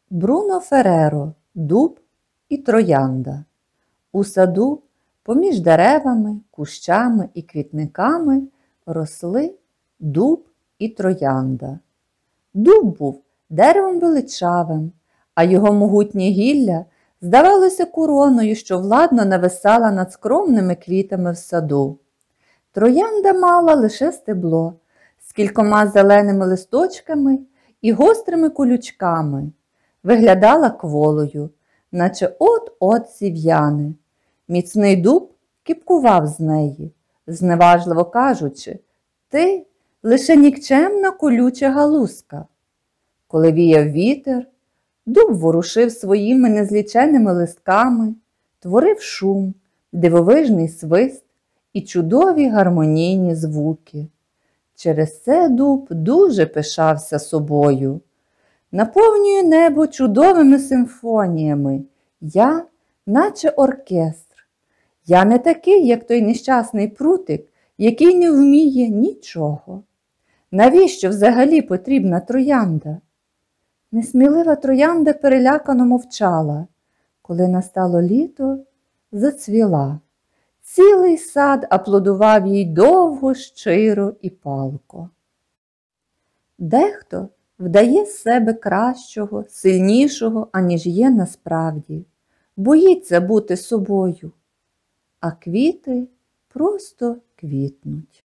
Бруно Ферреро «Дуб і троянда». У саду поміж деревами, кущами і квітниками росли дуб і троянда. Дуб був деревом величавим, а його могутнє гілля здавалося короною, що владно нависала над скромними квітами в саду. Троянда мала лише стебло з кількома зеленими листочками і гострими колючками. Виглядала кволою, наче от-от зів'яне. Міцний дуб кіпкував з неї, зневажливо кажучи: «Ти лише нікчемна колюча галузка». Коли віяв вітер, дуб ворушив своїми незліченими листками, творив шум, дивовижний свист і чудові гармонійні звуки. Через це дуб дуже пишався собою. Наповнюю небо чудовими симфоніями. Я, наче оркестр. Я не такий, як той нещасний прутик, який не вміє нічого. Навіщо взагалі потрібна троянда? Несмілива троянда перелякано мовчала. Коли настало літо, зацвіла. Цілий сад аплодував їй довго, щиро і палко. Дехто вдає з себе кращого, сильнішого, аніж є насправді, боїться бути собою, а квіти просто квітнуть.